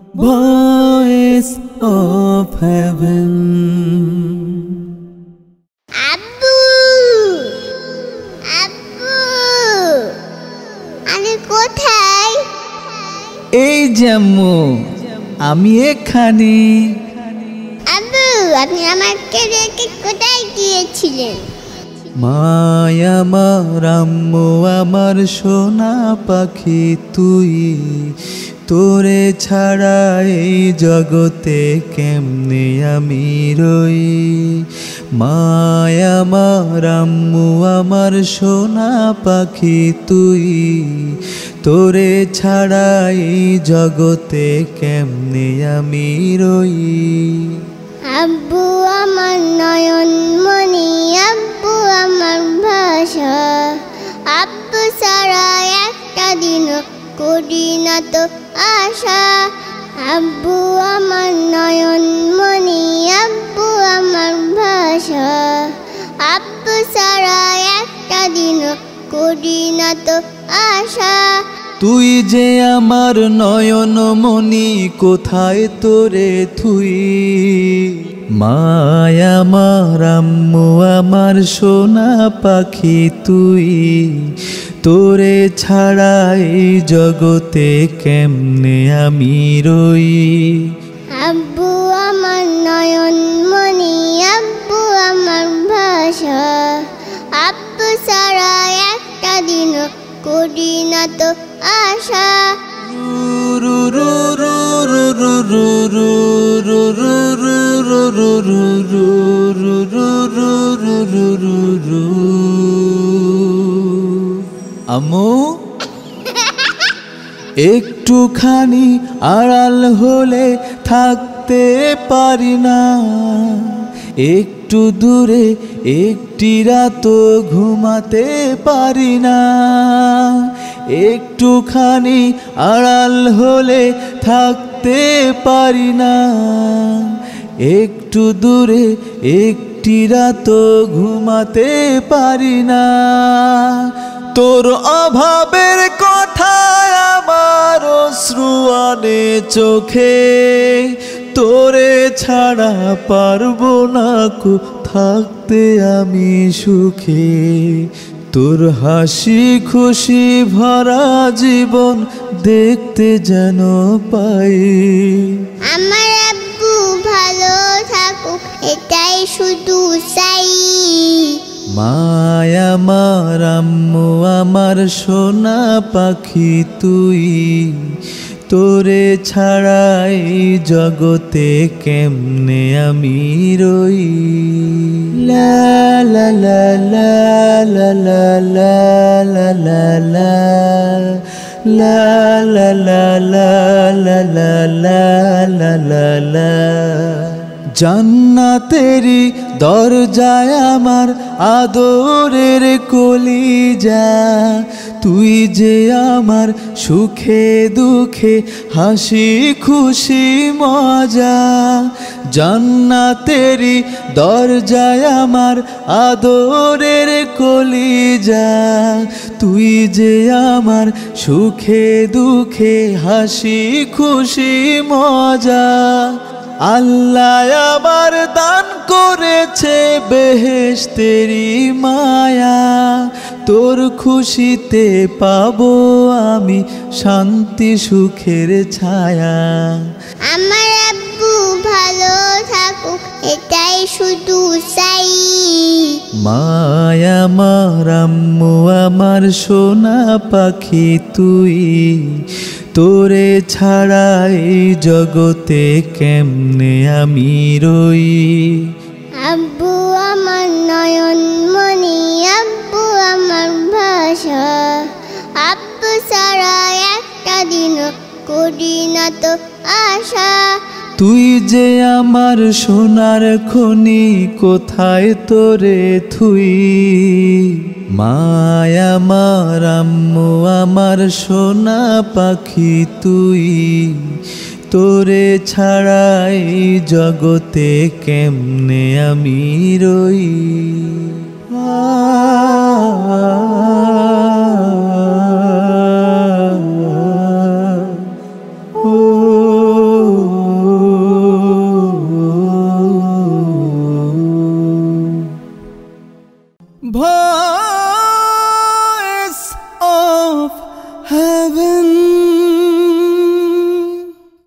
voice of heaven. আব্বু আব্বু আমি কোথায়? এই যে আম্মু, আমি এখানে। আব্বু আপনি আমাকে রেখে কোথায় গিয়েছিলেন? মায় আমার আম্মু আমার সোনা পাখি তুই, তোরে ছাড়া এই জগতে কেমনে আমি রই। মায় আমার আম্মু আমার সোনা পাখি তুই, তোরে ছাড়া এই জগতে কেমনে আমি রই। আব্বু আমার নয়ন মনি, আব্বু আমার ভাষা, আব্বু ছাড়া একটা দিন করি না তো আশা। আব্বু আমার নয়ন মনি, আব্বু আমার ভাষা, আব্বু ছাড়া একটা দিন করি না তো আশা। তুই যে আমার নয়ন মনি, কোথায় তোরে থুই। মায় আমার আম্মু আমার সোনা পাখি তুই, তোরে ছাড়া এই জগতে কেমনে আমি রই। আব্বু আমার নয়ন মনি, আব্বু আমার ভাষা, আব্বু ছাড়া একটা দিন করি না তো আশা। আম্মু একটুখানি আড়াল হলে থাকতে পারি না, একটু দূরে একটি রাত ঘুমাতে পারি না। একটুখানি আড়াল হলে থাকতে পারি না, একটু দূরে একটি রাত ঘুমাতে পারি না। তোর অভাবের কথা আমার অশ্রু আনে চোখে, তোরে ছাড়া পারবো না কো থাকতে আমি সুখে। তোর হাসি খুশি ভরা জীবন দেখতে যেন পাই। আমার আব্বু ভালো থাকুক এটাই শুধু চাই। মায় আমার আম্মু আমার সোনা পাখি তুই, তোরে ছাড়া এই জগতে কেমনে আমি রই। লা লা লা লা লা লা লা লা লা লা লা লা লা লা লা লা লা লা লা। জান্নাতেরি দরজায় আমার আদরের কলিজা, তুই যে আমার সুখে দুঃখে হাসি খুশি মজা। জান্নাতেরি দরজায় আমার আদরের কলিজা, তুই যে আমার সুখে দুঃখে হাসি খুশি মজা। আল্লাহ আবার দান করেছে বেহেশতেরি মায়া, তোর খুশিতে পাবো আমি শান্তি সুখের ছায়া। আমার আব্বু ভালো থাকুক এটাই শুধু চাই। মায় আমার আম্মু আমার সোনা পাখি তুই, তোরে ছাড়া এই জগতে কেমনে আমি রই। আব্বু আমার নয়ন মনি, আব্বু আমার ভাষা, আব্বু ছাড়া একটা দিন করি না তো আশা। তুই যে আমার সোনার খনি, কোথায় তোরে থুই। মায় আমার আম্মু আমার সোনা পাখি তুই, তোরে ছাড়া এই জগতে কেমনে আমি রই। ও voice of heaven.